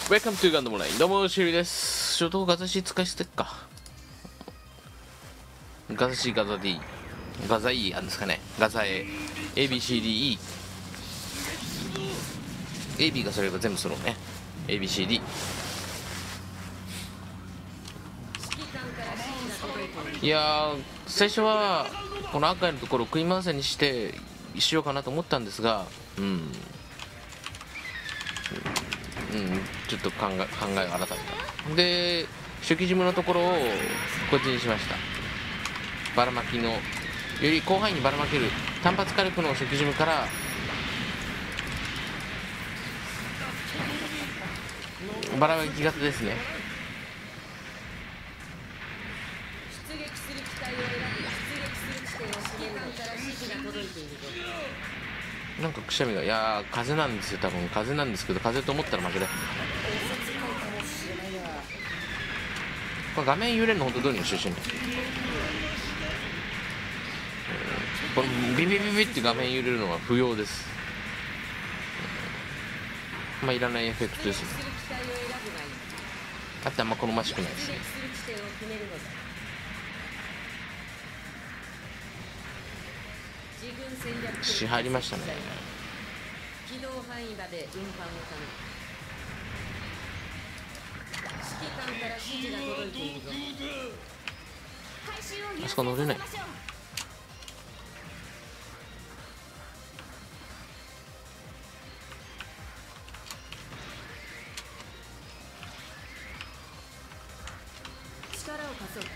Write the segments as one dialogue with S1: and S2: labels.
S1: Welcome to ガンダムオンライン。どうもシュリです。初等ガザ C 使い捨てっか。ガザ C ガザ D ガザ E あんですかね。ガザ A ABCDE AB がそれが全部揃うね。 ABCD いやー、最初はこの赤いのところを食い回せにしようかなと思ったんですが、ちょっと考えを改めた。で、初期ジムのところをこっちにしました。ばらまきのより広範囲にばらまける単発火力の初期ジムからばらまき型ですね。なんかくしゃみが、いやー風なんですよ、多分風なんですけど、風と思ったら負けだ。これ画面揺れるの本当どうにかしてほしいんだ。これビビビビって画面揺れるのは不要です。まあいらないエフェクトですね。あってあんま好ましくないですね。し入りましたね。
S2: 機動範囲まで運搬のため指揮官から指示が届いているぞ。
S1: あそこ乗れない。
S2: 力を貸そう。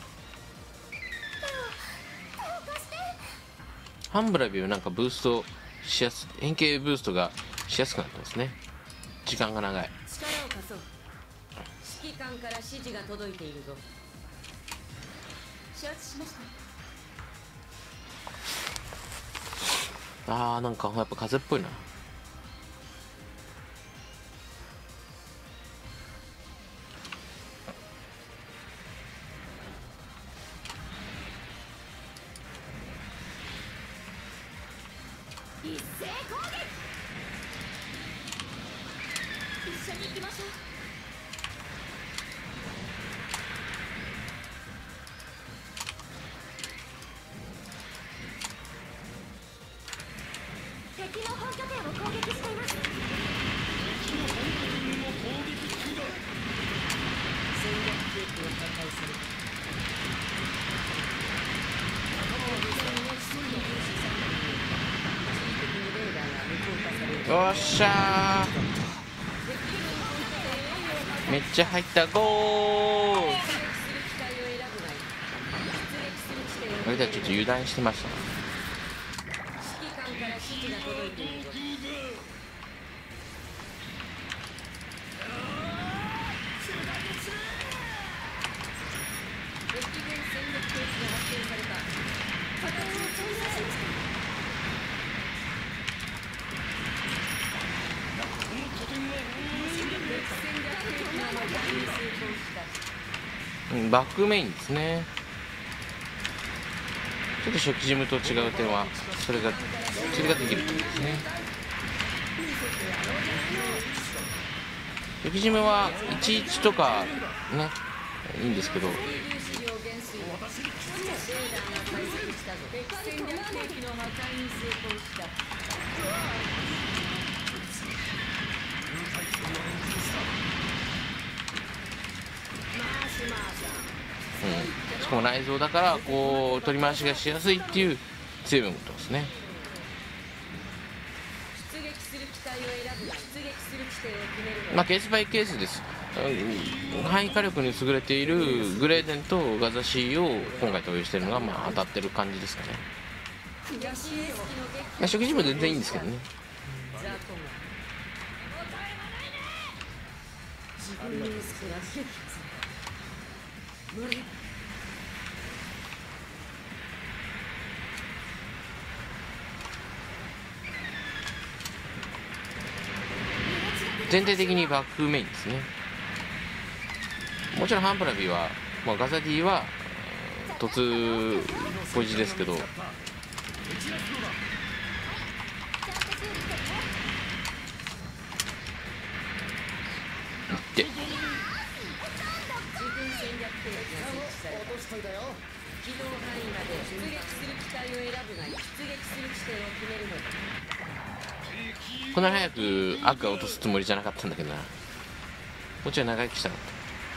S1: ハンブラビーはなんかブーストしやすい、変形ブーストがしやすくなってますね。時間が長い。
S2: 力を貸そう。指揮官から指示が届いているぞ。承知しました。
S1: なんかやっぱ風っぽいな。
S2: 一斉攻撃。一緒に行きましょう。敵の本拠点を攻撃しています。戦略兵器が破壊された。
S1: よっしゃー、めっちゃ入った。ゴー。俺たちちょっと油断してましたね。
S2: 指揮官から指示が届いているぞ。敵軍戦略兵器が発見された。私を操作しました。
S1: バックメインですね。ちょっと初期ジムと違う点はそれができるとですね。初期ジムは11とかねいいんですけど、しかも内蔵だからこう取り回しがしやすいっていう強みを持ってますね。まあケースバイケースです。範囲火力に優れているグレーデンとガザ C を今回投入しているのがまあ当たってる感じですかね。まあ初期ジム全然いいんですけどね。全体的にバックメインですね。もちろんハンブラビーは、まあ、ガザ D は突ポジですけど、 って
S2: 自分戦略兵器が設置された。機動範囲まで出撃する機体を選ぶがいい。出撃する地点を決めるのだ。
S1: こんなに早くアクア落とすつもりじゃなかったんだけどな。もうちょい長生きしたかった。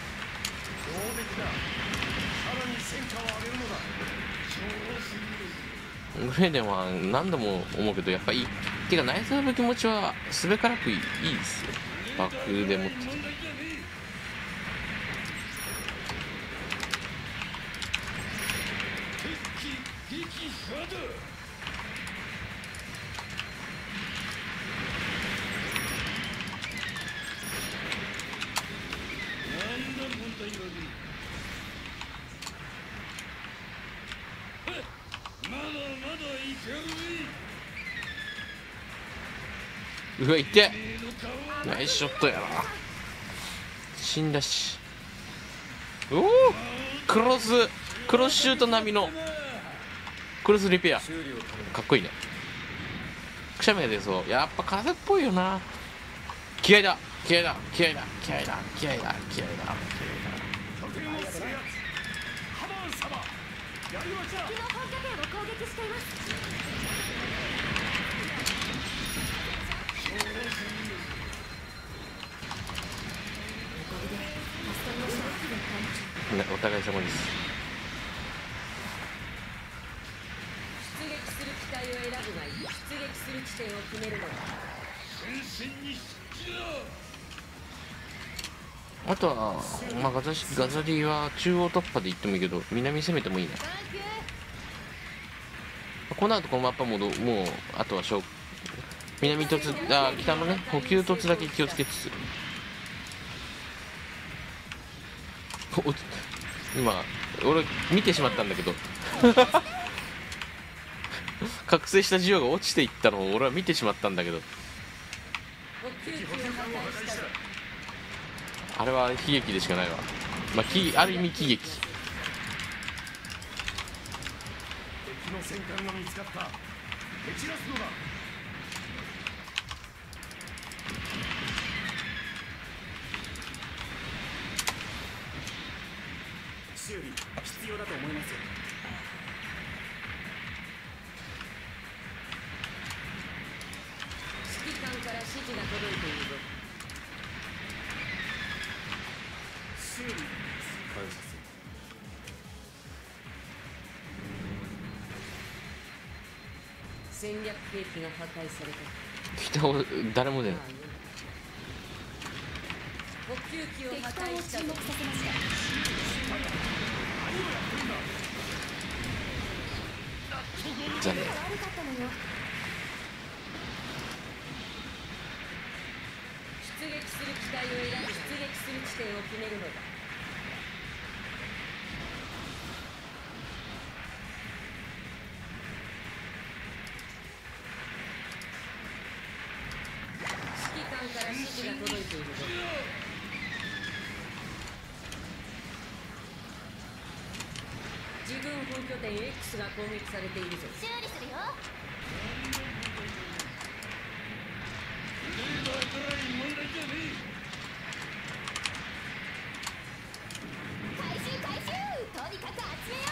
S1: グレーデンは何度も思うけど、やっぱいいてか内臓の気持ちはすべからくいいですよ。バックで持っててうわ、いってナイスショットやな。死んだし。おお、クロスシュート並みのクロスリペア、かっこいいね。くしゃみが出そう。やっぱ風っぽいよな。気合だ気合だ気合だ気合だ気合だ気合だ気合だ。お互い様です。
S2: 出撃する機体を選ぶがいい。出撃する地点を決めるのだ。
S1: あとは、まあ、ガザリーは中央突破で行ってもいいけど、南攻めてもいいな。この後このマップはもうあとは南突北のね補給突だけ気をつけつつ今俺見てしまったんだけど覚醒したジオが落ちていったのを俺は見てしまったんだけど、あれは悲劇でしかないわ。まあある意味喜劇。
S3: 敵の戦艦が見つかった。蹴散らすのだ。修理必要だと思いますよ。
S2: 指揮官から指示が届いているぞ。
S3: 修理感謝する。
S2: 戦略兵器が破壊された。
S1: 北を誰も出ない。
S2: 補給機を破壊したと。
S1: 残念。
S2: 出撃する機体を選び、出撃する地点を決めるのだ。指揮官から指示が届いているぞ。自分本拠点 X が攻撃されているぞ。
S4: 修理するよ。回収回収、とにかく集めよ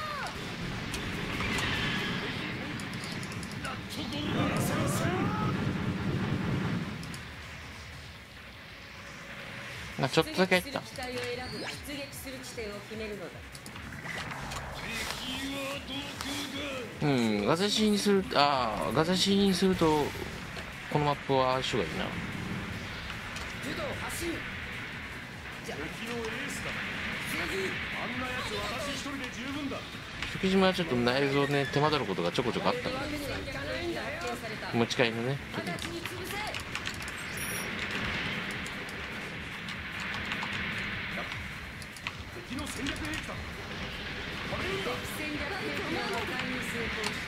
S1: ちょっとだけ入った。
S2: 出撃する機体を選ぶが出撃する地点を決めるのだ。
S1: ガザシーにするガザシーにするとこのマップは相性がいいな。
S3: 武道発進。敵のエースだ。あんなやつ私一人で十分だ。
S1: 関島はちょっと内臓ね手間取ることがちょこちょこあったんで、持ち帰りのね時に
S3: 敵の戦略兵器だ。
S2: 戦略兵器が破壊に成功した。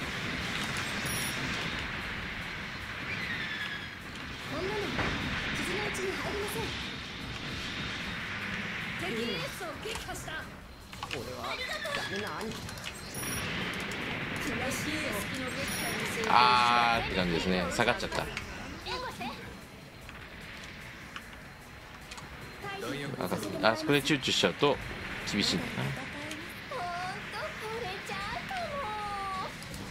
S4: こんなの傷のうちに入りません。
S2: 敵エースを撃破した。俺はダメな兄貴だ。東エース機の撃破に成功した。
S1: って感じですね。下がっちゃった。
S4: 援護して。
S1: あそこでチューチューしちゃうと厳しいんだな。
S4: ほんと惚れちゃうかも。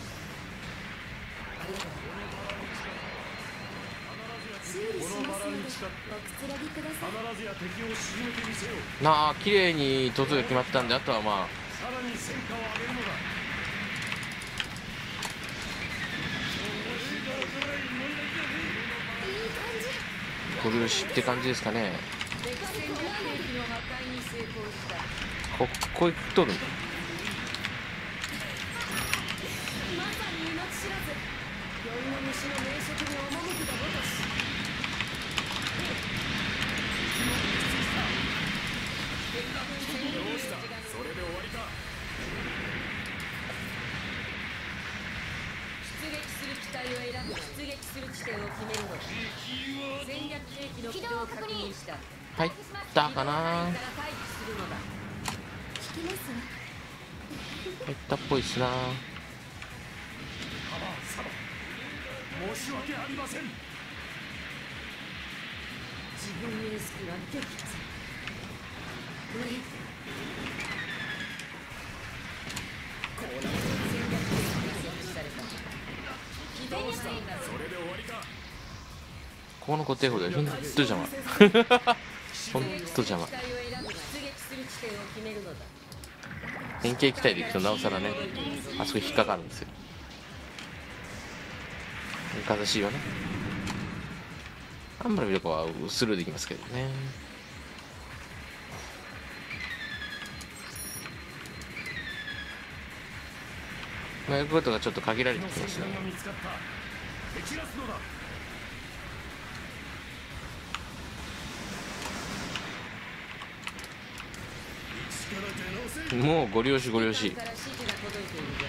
S2: 修理しますのでおくつろぎください。
S3: 必ずや敵を沈めてみせよう。
S1: なあ綺麗に突が決まったんで、あとはまあ
S3: さらに戦果を上げるのだ。
S1: ご了承って感じですかね。ここへ取るんだ。
S2: まさに命知らず宵の虫の名職に赴くがごとし。
S3: どうした。それで終わりか。
S2: 出撃する機体を選ぶ。出撃する地点を決めるのだ。戦略兵器の軌道を確認した。
S1: 入ったかな。
S2: から待機するのだ。
S4: 聞きますわ。
S1: 入ったっぽいっすな。
S3: カバサバ申し訳ありません。
S2: 自分にリスクは撃破する。こうなると戦略兵器が設置された。機動した。
S3: それで終わりか。
S1: ここの固定法でほんと邪魔。ほんと邪魔。
S2: 機体を選ぶ。出撃する地点を決めるのだ。
S1: 変形機体でいくとなおさらね、あそこ引っかかるんですよ。風しいよね。あんまりとかはスルーできますけどね。まあ、やることがちょっと限られてきますね。
S3: が見つかった。蹴散らすのだ。
S1: もうご了承ご了承。
S2: から指示が届いているぞ。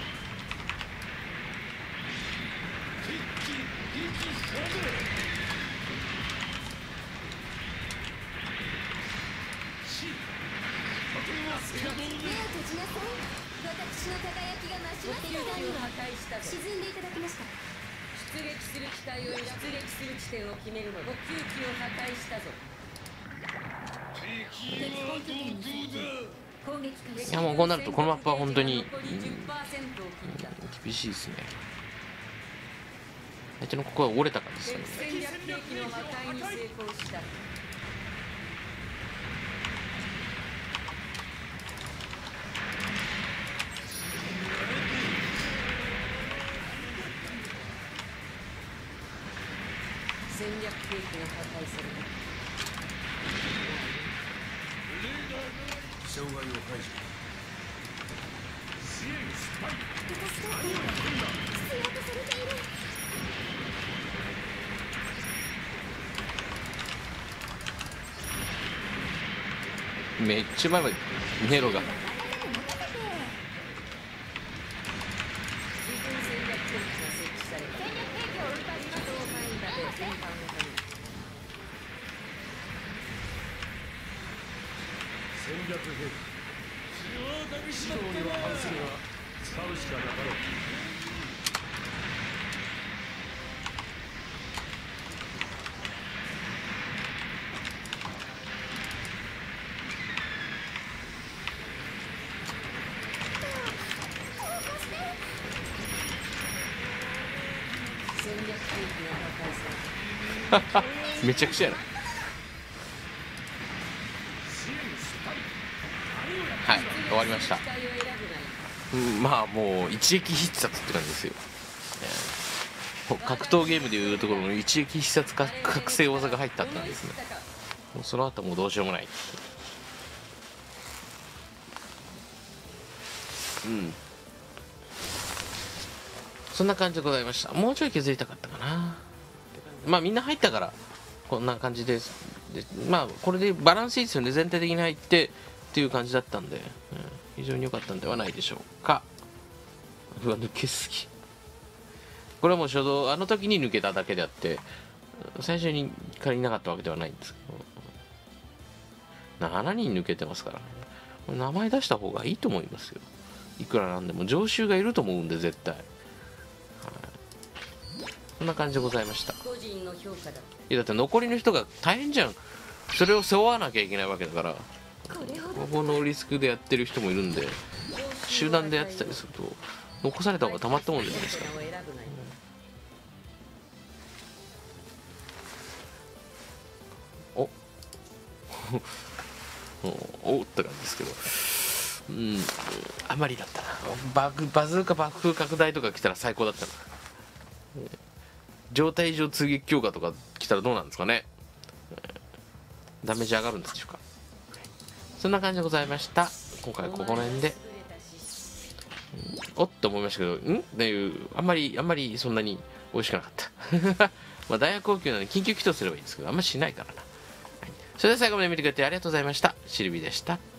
S4: 目を閉じなさい。私の輝きが増します
S2: 補給機を破壊したぞ。
S4: 沈んでいただきました。
S2: 出撃する機体を出撃する地点を決めるのだ。補給機を破壊したぞ。
S4: 敵本拠点に接近。攻撃開始。
S1: いやもうこうなるとこのマップは本当に、
S2: 残り10%を切った。
S1: 厳しいですね。相手のここは折れた感じですよね。
S2: 戦略兵器の破壊に成功した。戦略兵器が破壊された。
S3: 障害を解除。支援失敗。
S4: 必要とされている。
S1: めっちゃ前までネロが
S2: 自分戦略兵器が設置された。戦略兵器を運搬します。動範囲まで全般をためる。
S3: 戦略兵器。指導には反するが使うしかなかろう。
S2: 戦略兵器が破壊された。
S1: めちゃくちゃやな。はい、終わりました。
S2: 機体を選ぶがいい。
S1: まあもう一撃必殺って感じですよ。格闘ゲームでいうところの一撃必殺か覚醒技が入ったって感じですね。もうその後もうどうしようもない。そんな感じでございました。もうちょい気づいたかったかな。まあみんな入ったからこんな感じです。でまあこれでバランスいいですよね。全体的に入ってっていう感じだったんで、非常に良かったんではないでしょうか。うわ抜けすぎ。これはもう初動あの時に抜けただけであって最初にからいなかったわけではないんですけど、7人抜けてますからね。名前出した方がいいと思いますよ。いくらなんでも常習がいると思うんで絶対。こんな感じでございました。
S2: 個人の評価だ。
S1: いやだって残りの人が大変じゃん。 それを背負わなきゃいけないわけだから、
S4: これほど
S1: ここのリスクでやってる人もいるんで、集団でやってたりすると残された方がたまったもんじゃないですか。
S2: を選ぶがいい。
S1: おおって感じですけど、あまりだったな。バズーカ爆風拡大とか来たら最高だったな。状態異常追撃強化とか来たらどうなんですかね。ダメージ上がるんでしょうか。そんな感じでございました。今回ここら辺でおっと思いましたけど、っていうあんまりそんなに美味しくなかったまあ大学高級なので緊急起動すればいいんですけど、あんまりしないからな。はい、それでは最後まで見てくれてありがとうございました。シルビーでした。